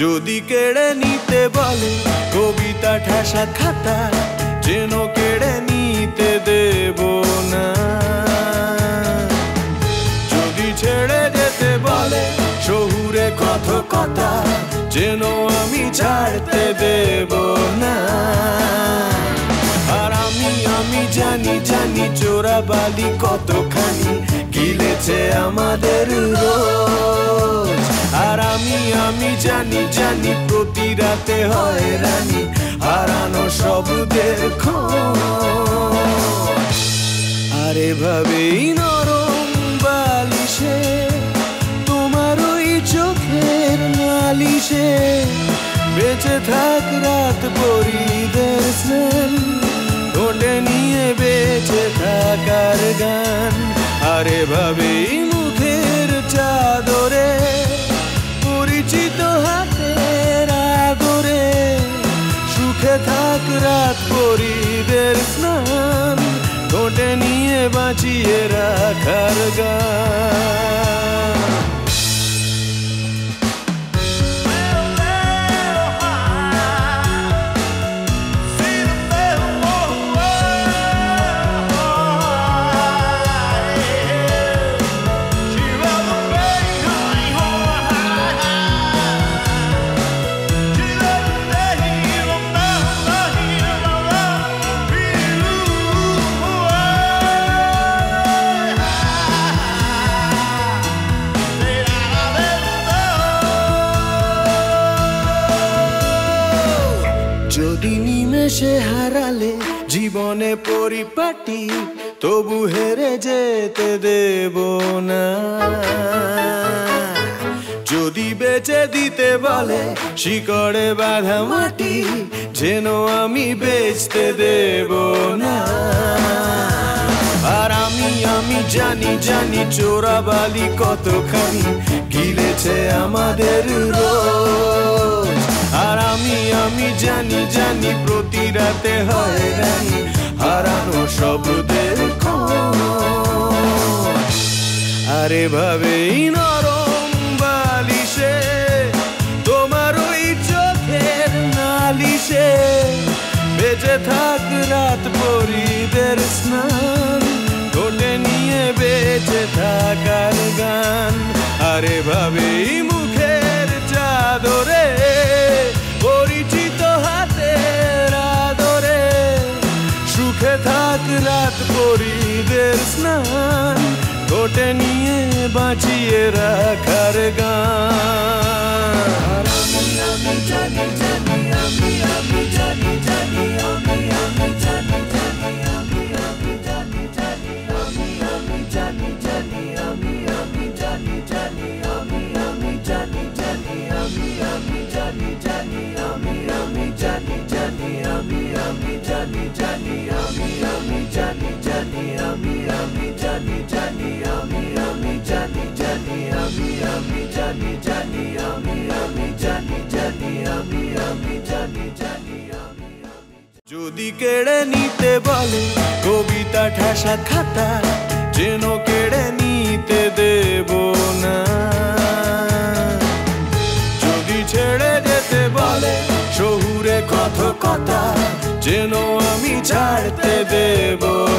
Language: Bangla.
যদি কেড়ে নিতে বলে কবিতা ঠাসা খাতা, যেন কেড়ে নিতে দেব না। যদি ছেড়ে যেতে বলে শহুরে কথকতা, যেন আমি ছাড়তে দেব না। আর আমি জানি জানি চোরাবালি কতখানি গিলেছে আমাদের রোজ। আর আমি জানি জানি প্রতি রাতে হয় রানী হারানো শব্দের খোঁজ। আর এভাবেই নরম বালিশে তোমার ওই চোখের নালিশে বেঁচে থাক রাত পরিদের স্নান, ঠোঁটে নিয়ে বেঁচে থাকার গান। আর এভাবেই মুখের চাদরে পরিচিত হাতের আদরে সুখে থাক রাত পরিদের স্নান, ঠোঁটে নিয়ে বাঁচিয়ে রাখার গান। যদি নিমেষে হারালে জীবনে পরিপাটি, তবু হেরে যেতে দেব না। যদি বেচে দিতে বলে শিকড়ে বাঁধা মাটি, যেন আমি বেচতে দেব না। আর আমি জানি জানি চোরাবালি কতখানি গিলেছে আমাদের রোজ। আর আমি জানি জানি প্রতি রাতে হয় রানী হারানো শব্দের খোঁজ। আর এভাবেই নরম বালিশে তোমার ওই চোখের নালিশে বেঁচে থাক রাত পরিদের স্নান, ঠোঁটে নিয়ে বেঁচে থাকার গান। আর এভাবেই মুখের চাদরে পরিচিত হাতের আদরে সুখে থাক রাত পরিদের স্নান, ঠোঁটে নিয়ে বাঁচিয়ে রাখার গান। আর আমি জানি জানি আমি জানি জানি আমি জানি জানি আমি জানি জানি আমি জানি জানি আমি জানি জানি আমি জানি জানি আমি জানি জানি আমি জানি জানি আমি জানি জানি আমি জানি জানি আমি জানি জানি আমি জানি জানি আমি জানি জানি আমি জানি জানি আমি জানি জানি। যদি কেড়ে নিতে বলে কবিতা ঠাসা খাতা, যেন কেড়ে নিতে দেব না। যদি ছেড়ে যেতে বলে শহুরে কথকতা, যেন আমি ছাড়তে দেব